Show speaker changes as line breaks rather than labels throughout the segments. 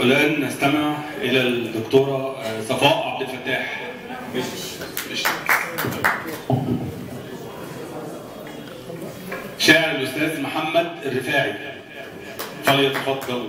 والآن نستمع إلى الدكتورة صفاء عبد الفتاح. شاعر الأستاذ محمد الرفاعي، فليتفضل.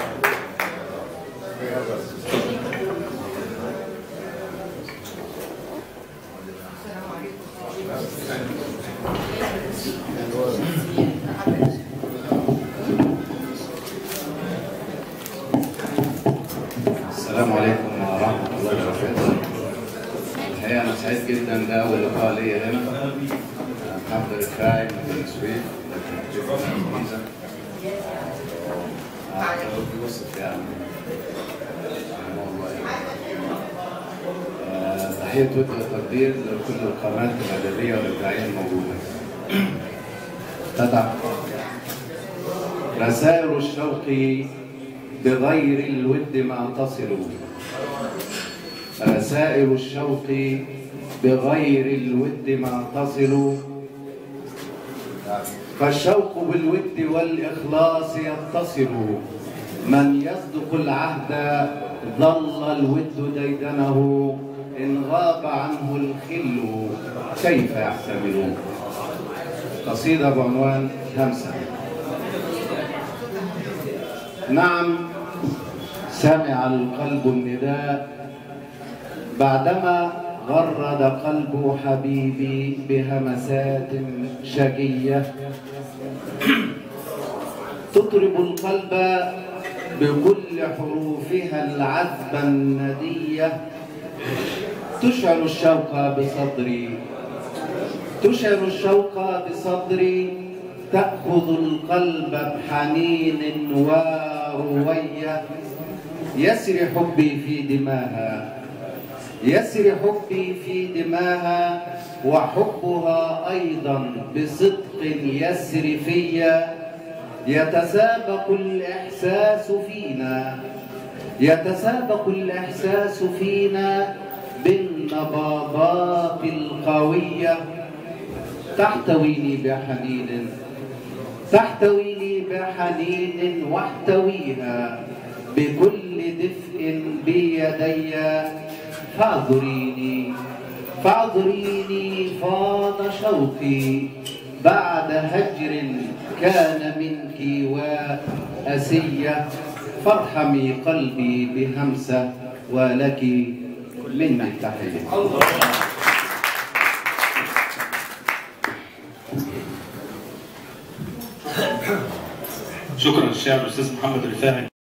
السلام عليكم ورحمة الله وبركاته. الحقيقة أنا سعيد جدا، ده أول لقاء ليا هنا. محمد الرفاعي من بني سويف، يوسف يعني. تحية ود وتقدير لكل القنوات الأدبية والإبداعية الموجودة. تدع رسائل الشوق بغير الود ما تصل، رسائل الشوق بغير الود ما تصل، فالشوق بالود والإخلاص يتصل، من يصدق العهد ظل الود ديدنه، إن غاب عنه الخل كيف يحتمل. قصيدة بعنوان همسة. نعم، سمع القلب النداء بعدما غرد قلب حبيبي بهمسات شقية تطرب القلب بكل حروفها العذبة الندية، تشعل الشوق بصدري، تشعل الشوق بصدري، تأخذ القلب بحنين وروية، يسري حبي في دماها، يسري حبي في دماها، وحبها أيضا بصدق يسري فيا، يتسابق الإحساس فينا، يتسابق الإحساس فينا بالنبضات القوية، تحتويني بحنين، تحتويني بحنين، واحتويها بكل دفء بيدي، فاعذريني فاعذريني، فاض شوقي بعد هجر كان منك وأسية، فارحمي قلبي بهمسة ولك مني التحية.
شكرا للشاعر الأستاذ محمد الرفاعي.